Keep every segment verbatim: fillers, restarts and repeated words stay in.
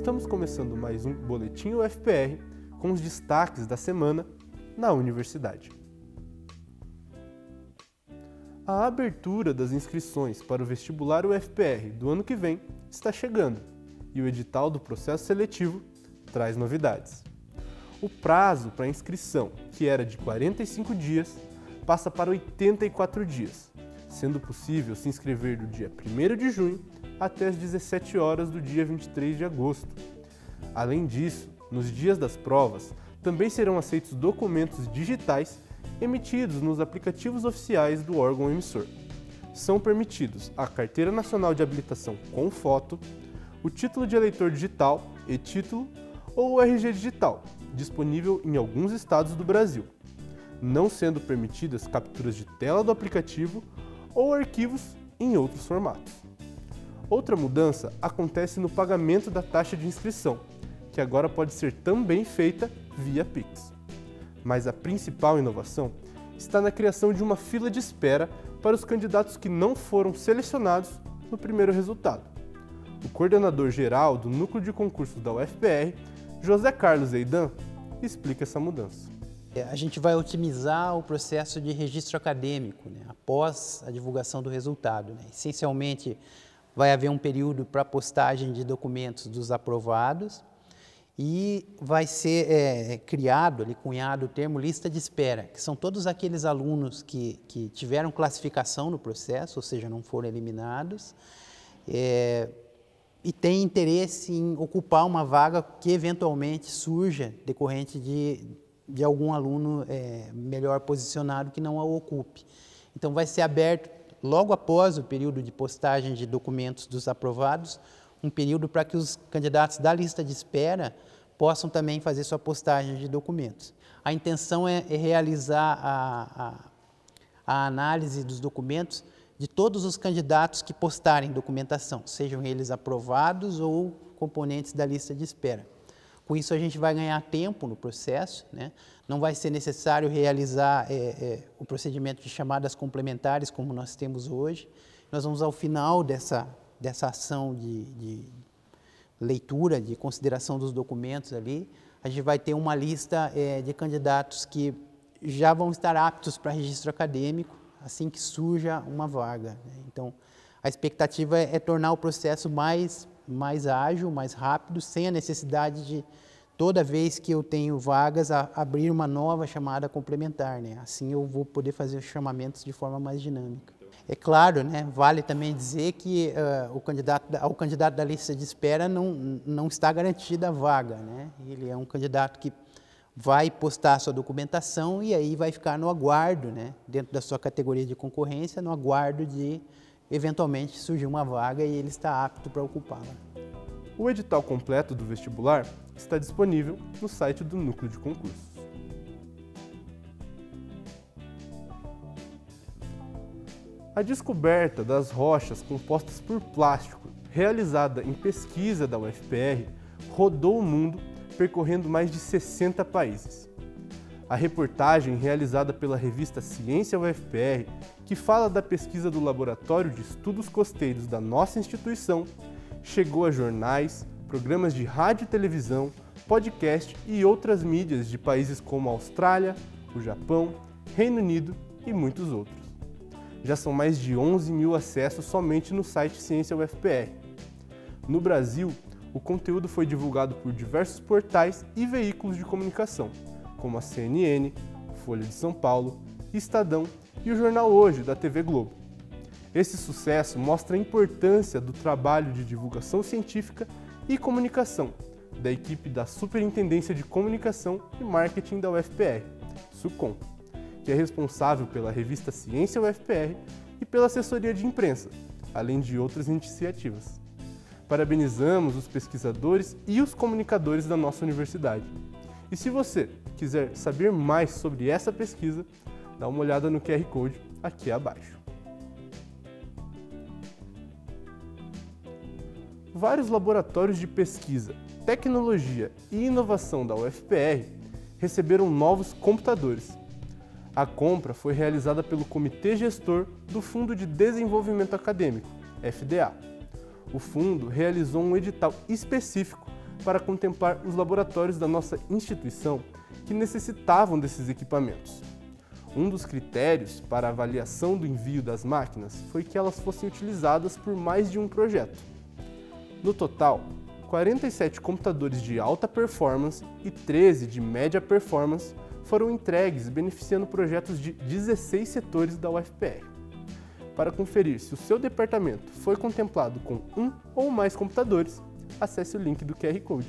Estamos começando mais um Boletim U F P R com os destaques da semana na universidade. A abertura das inscrições para o vestibular U F P R do ano que vem está chegando e o edital do processo seletivo traz novidades. O prazo para inscrição, que era de quarenta e cinco dias, passa para oitenta e quatro dias, sendo possível se inscrever do dia primeiro de junho até as dezessete horas do dia vinte e três de agosto. Além disso, nos dias das provas, também serão aceitos documentos digitais emitidos nos aplicativos oficiais do órgão emissor. São permitidos a Carteira Nacional de Habilitação com foto, o título de eleitor digital, e-título, ou o R G digital, disponível em alguns estados do Brasil, não sendo permitidas capturas de tela do aplicativo ou arquivos em outros formatos. Outra mudança acontece no pagamento da taxa de inscrição, que agora pode ser também feita via Pix. Mas a principal inovação está na criação de uma fila de espera para os candidatos que não foram selecionados no primeiro resultado. O coordenador geral do Núcleo de Concursos da U F P R, José Carlos Eidan, explica essa mudança. A gente vai otimizar o processo de registro acadêmico, né, após a divulgação do resultado. Né. Essencialmente, vai haver um período para postagem de documentos dos aprovados e vai ser é, criado, ali, cunhado o termo lista de espera, que são todos aqueles alunos que, que tiveram classificação no processo, ou seja, não foram eliminados, é, e têm interesse em ocupar uma vaga que eventualmente surja decorrente de, de algum aluno é, melhor posicionado que não a ocupe. Então vai ser aberto, logo após o período de postagem de documentos dos aprovados, um período para que os candidatos da lista de espera possam também fazer sua postagem de documentos. A intenção é, é realizar a, a, a análise dos documentos de todos os candidatos que postarem documentação, sejam eles aprovados ou componentes da lista de espera. Com isso, a gente vai ganhar tempo no processo, né? Não vai ser necessário realizar é, é, o procedimento de chamadas complementares, como nós temos hoje. Nós vamos, ao final dessa, dessa ação de, de leitura, de consideração dos documentos ali, a gente vai ter uma lista é, de candidatos que já vão estar aptos para registro acadêmico, assim que surja uma vaga. Né? Então, a expectativa é, é tornar o processo mais mais ágil, mais rápido, sem a necessidade de, toda vez que eu tenho vagas, a, abrir uma nova chamada complementar, né? Assim eu vou poder fazer os chamamentos de forma mais dinâmica. É claro, né, vale também dizer que uh, o candidato, ao candidato da lista de espera não, não está garantida a vaga, né? Ele é um candidato que vai postar a sua documentação e aí vai ficar no aguardo, né, dentro da sua categoria de concorrência, no aguardo de eventualmente surgir uma vaga e ele está apto para ocupá-la. O edital completo do vestibular está disponível no site do Núcleo de Concursos. A descoberta das rochas compostas por plástico, realizada em pesquisa da U F P R, rodou o mundo percorrendo mais de sessenta países. A reportagem realizada pela revista Ciência U F P R, que fala da pesquisa do Laboratório de Estudos Costeiros da nossa instituição, chegou a jornais, programas de rádio e televisão, podcast e outras mídias de países como a Austrália, o Japão, Reino Unido e muitos outros. Já são mais de onze mil acessos somente no site Ciência U F P R. No Brasil, o conteúdo foi divulgado por diversos portais e veículos de comunicação, como a C N N, Folha de São Paulo, Estadão e o Jornal Hoje, da T V Globo. Esse sucesso mostra a importância do trabalho de divulgação científica e comunicação da equipe da Superintendência de Comunicação e Marketing da U F P R, SUCOM, que é responsável pela revista Ciência U F P R e pela assessoria de imprensa, além de outras iniciativas. Parabenizamos os pesquisadores e os comunicadores da nossa universidade. E se você quiser saber mais sobre essa pesquisa, dá uma olhada no Q R Code aqui abaixo. Vários laboratórios de pesquisa, tecnologia e inovação da U F P R receberam novos computadores. A compra foi realizada pelo Comitê Gestor do Fundo de Desenvolvimento Acadêmico, F D A. O fundo realizou um edital específico para contemplar os laboratórios da nossa instituição que necessitavam desses equipamentos. Um dos critérios para a avaliação do envio das máquinas foi que elas fossem utilizadas por mais de um projeto. No total, quarenta e sete computadores de alta performance e treze de média performance foram entregues, beneficiando projetos de dezesseis setores da U F P R. Para conferir se o seu departamento foi contemplado com um ou mais computadores, acesse o link do Q R Code.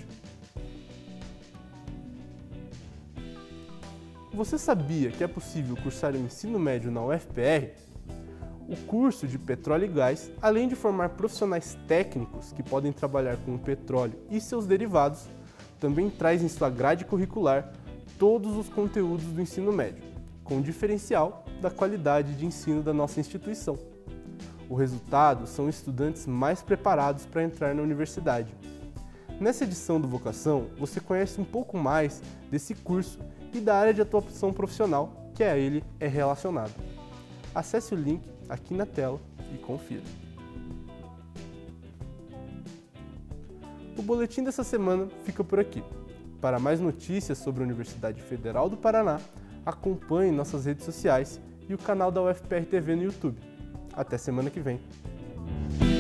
Você sabia que é possível cursar o ensino médio na U F P R? O curso de Petróleo e Gás, além de formar profissionais técnicos que podem trabalhar com o petróleo e seus derivados, também traz em sua grade curricular todos os conteúdos do ensino médio, com o diferencial da qualidade de ensino da nossa instituição. O resultado são estudantes mais preparados para entrar na universidade. Nessa edição do Vocação, você conhece um pouco mais desse curso e da área de atuação profissional que a ele é relacionado. Acesse o link aqui na tela e confira. O boletim dessa semana fica por aqui. Para mais notícias sobre a Universidade Federal do Paraná, acompanhe nossas redes sociais e o canal da U F P R T V no YouTube. Até semana que vem.